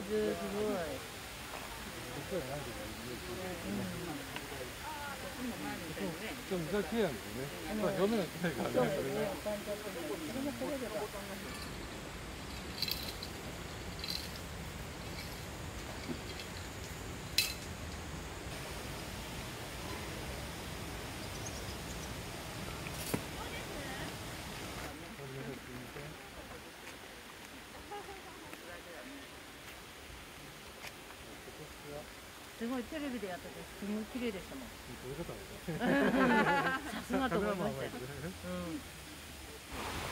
水すごい。 ちょっと水が綺麗なんですよね。表面が綺麗からね。それが。 それも取れれば。すごいテレビでやっててすごい綺麗でしたもん。 そういうことなんですね。 さすがと思いましたよ。